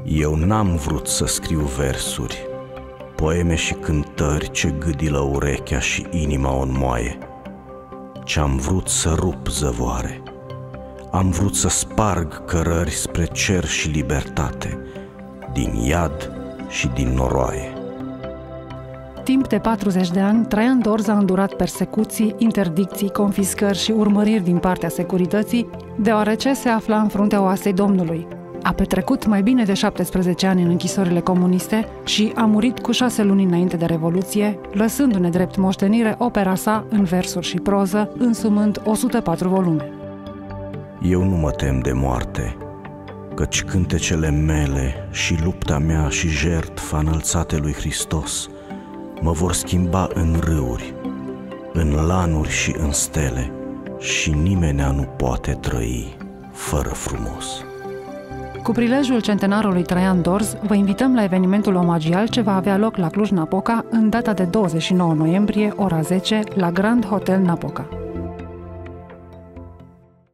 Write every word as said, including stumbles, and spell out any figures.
Eu n-am vrut să scriu versuri, poeme și cântări ce gâdilă urechea și inima o înmoaie, ci-am vrut să rup zăvoare, am vrut să sparg cărări spre cer și libertate, din iad și din noroaie. Timp de patruzeci de ani, Traian Dorz a îndurat persecuții, interdicții, confiscări și urmăriri din partea securității, deoarece se afla în fruntea oasei Domnului. A petrecut mai bine de șaptesprezece ani în închisorile comuniste și a murit cu șase luni înainte de Revoluție, lăsându-ne drept moștenire opera sa în versuri și proză, însumând o sută patru volume. Eu nu mă tem de moarte, căci cântecele mele și lupta mea și jertfa înălțate lui Hristos mă vor schimba în râuri, în lanuri și în stele, și nimenea nu poate trăi fără frumos. Cu prilejul centenarului Traian Dorz, vă invităm la evenimentul omagial ce va avea loc la Cluj-Napoca în data de douăzeci și nouă noiembrie, ora zece, la Grand Hotel Napoca.